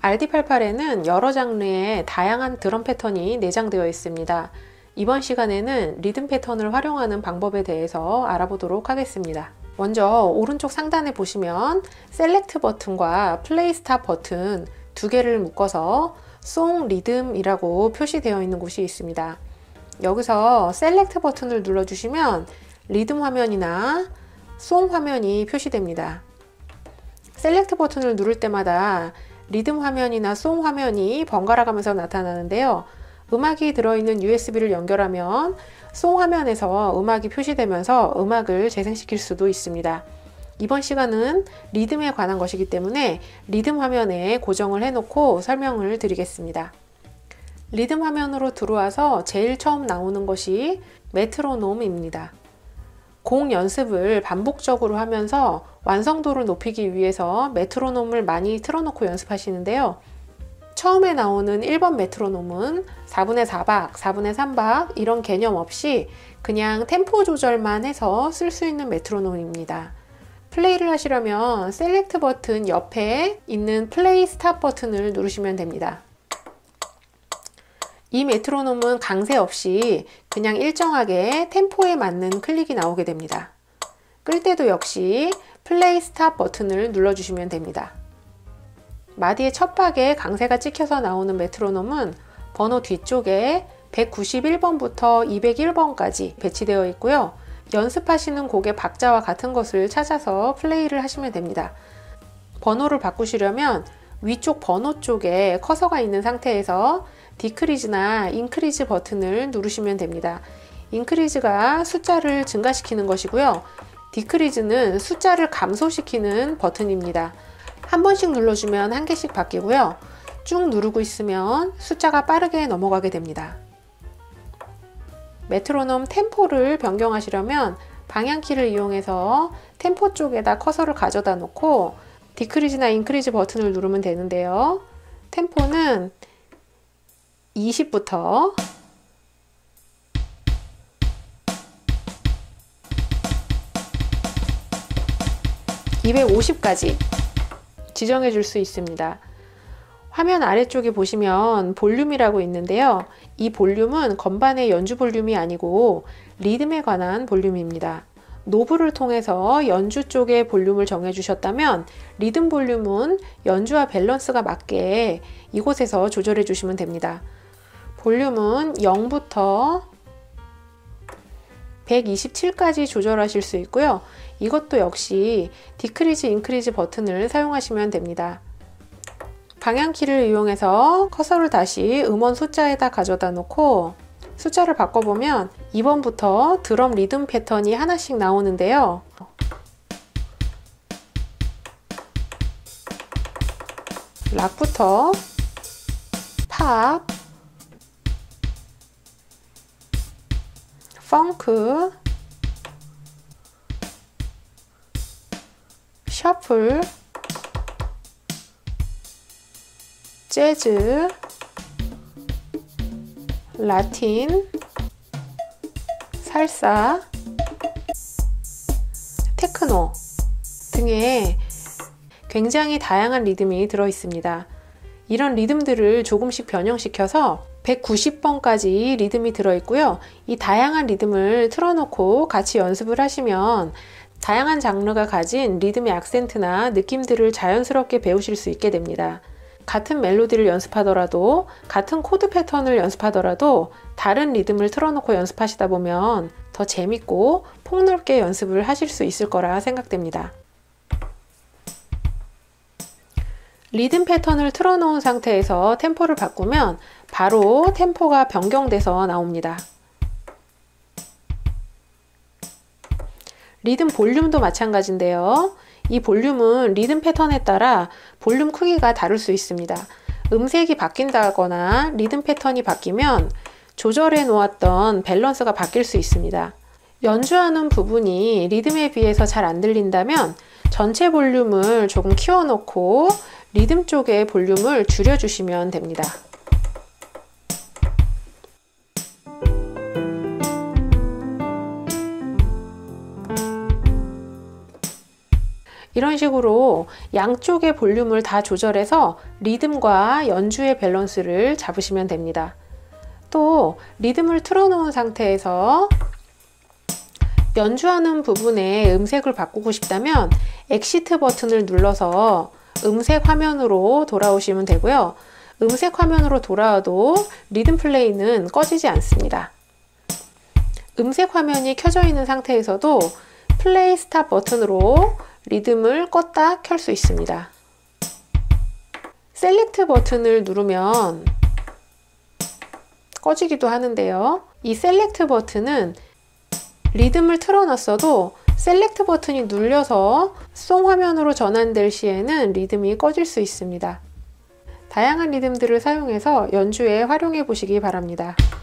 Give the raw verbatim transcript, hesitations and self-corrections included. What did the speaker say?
알디 팔십팔에는 여러 장르의 다양한 드럼 패턴이 내장되어 있습니다. 이번 시간에는 리듬 패턴을 활용하는 방법에 대해서 알아보도록 하겠습니다. 먼저 오른쪽 상단에 보시면 셀렉트 버튼과 플레이 스탑 버튼 두 개를 묶어서 송 리듬이라고 표시되어 있는 곳이 있습니다. 여기서 셀렉트 버튼을 눌러주시면 리듬 화면이나 송 화면이 표시됩니다. 셀렉트 버튼을 누를 때마다 리듬 화면이나 송 화면이 번갈아 가면서 나타나는데요. 음악이 들어있는 유에스비를 연결하면 송 화면에서 음악이 표시되면서 음악을 재생시킬 수도 있습니다. 이번 시간은 리듬에 관한 것이기 때문에 리듬 화면에 고정을 해놓고 설명을 드리겠습니다. 리듬 화면으로 들어와서 제일 처음 나오는 것이 메트로놈입니다. 곡 연습을 반복적으로 하면서 완성도를 높이기 위해서 메트로놈을 많이 틀어놓고 연습하시는데요. 처음에 나오는 일 번 메트로놈은 사분의 사 박, 사분의 삼 박 이런 개념 없이 그냥 템포 조절만 해서 쓸 수 있는 메트로놈입니다. 플레이를 하시려면 셀렉트 버튼 옆에 있는 플레이 스탑 버튼을 누르시면 됩니다. 이 메트로놈은 강세 없이 그냥 일정하게 템포에 맞는 클릭이 나오게 됩니다. 끌 때도 역시 플레이 스탑 버튼을 눌러주시면 됩니다. 마디의 첫 박에 강세가 찍혀서 나오는 메트로놈은 번호 뒤쪽에 백구십일 번부터 이백일 번까지 배치되어 있고요. 연습하시는 곡의 박자와 같은 것을 찾아서 플레이를 하시면 됩니다. 번호를 바꾸시려면 위쪽 번호 쪽에 커서가 있는 상태에서 디크리즈나 인크리즈 버튼을 누르시면 됩니다. 인크리즈가 숫자를 증가시키는 것이고요. 디크리즈는 숫자를 감소시키는 버튼입니다. 한 번씩 눌러주면 한 개씩 바뀌고요. 쭉 누르고 있으면 숫자가 빠르게 넘어가게 됩니다. 메트로놈 템포를 변경하시려면 방향키를 이용해서 템포 쪽에다 커서를 가져다 놓고 디크리즈나 인크리즈 버튼을 누르면 되는데요. 템포는 이십부터 이백오십까지 지정해 줄 수 있습니다. 화면 아래쪽에 보시면 볼륨이라고 있는데요. 이 볼륨은 건반의 연주 볼륨이 아니고 리듬에 관한 볼륨입니다. 노브를 통해서 연주 쪽의 볼륨을 정해 주셨다면 리듬 볼륨은 연주와 밸런스가 맞게 이곳에서 조절해 주시면 됩니다. 볼륨은 영부터 백이십칠까지 조절하실 수 있고요. 이것도 역시 디크리즈, 인크리즈 버튼을 사용하시면 됩니다. 방향키를 이용해서 커서를 다시 음원 숫자에다 가져다 놓고 숫자를 바꿔보면 이 번부터 드럼 리듬 패턴이 하나씩 나오는데요. 락부터 팝, 펑크, 셔플, 재즈, 라틴, 살사, 테크노 등의 굉장히 다양한 리듬이 들어 있습니다. 이런 리듬들을 조금씩 변형시켜서 백구십 번까지 리듬이 들어 있고요. 이 다양한 리듬을 틀어놓고 같이 연습을 하시면 다양한 장르가 가진 리듬의 악센트나 느낌들을 자연스럽게 배우실 수 있게 됩니다. 같은 멜로디를 연습하더라도 같은 코드 패턴을 연습하더라도 다른 리듬을 틀어놓고 연습하시다 보면 더 재밌고 폭넓게 연습을 하실 수 있을 거라 생각됩니다. 리듬 패턴을 틀어놓은 상태에서 템포를 바꾸면 바로 템포가 변경돼서 나옵니다. 리듬 볼륨도 마찬가지인데요. 이 볼륨은 리듬 패턴에 따라 볼륨 크기가 다를 수 있습니다. 음색이 바뀐다거나 리듬 패턴이 바뀌면 조절해 놓았던 밸런스가 바뀔 수 있습니다. 연주하는 부분이 리듬에 비해서 잘 안 들린다면 전체 볼륨을 조금 키워놓고 리듬 쪽의 볼륨을 줄여주시면 됩니다. 이런 식으로 양쪽의 볼륨을 다 조절해서 리듬과 연주의 밸런스를 잡으시면 됩니다. 또 리듬을 틀어놓은 상태에서 연주하는 부분에 음색을 바꾸고 싶다면 엑시트 버튼을 눌러서 음색 화면으로 돌아오시면 되고요. 음색 화면으로 돌아와도 리듬 플레이는 꺼지지 않습니다. 음색 화면이 켜져 있는 상태에서도 플레이 스탑 버튼으로 리듬을 껐다 켤 수 있습니다. 셀렉트 버튼을 누르면 꺼지기도 하는데요. 이 셀렉트 버튼은 리듬을 틀어놨어도 셀렉트 버튼이 눌려서 송 화면으로 전환될 시에는 리듬이 꺼질 수 있습니다. 다양한 리듬들을 사용해서 연주에 활용해 보시기 바랍니다.